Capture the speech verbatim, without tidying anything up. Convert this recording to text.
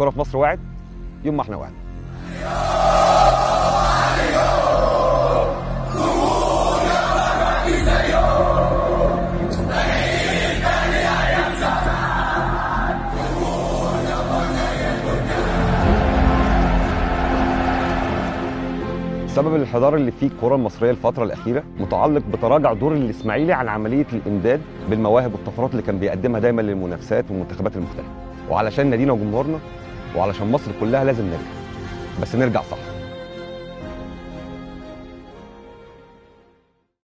الكوره في مصر وقعت يوم ما احنا وقعنا. سبب الانحدار اللي فيه الكره المصريه الفتره الاخيره متعلق بتراجع دور الاسماعيلي عن عمليه الامداد بالمواهب والطفرات اللي كان بيقدمها دايما للمنافسات والمنتخبات المختلفه. وعلشان نادينا وجمهورنا وعلشان مصر كلها لازم نرجع، بس نرجع صح.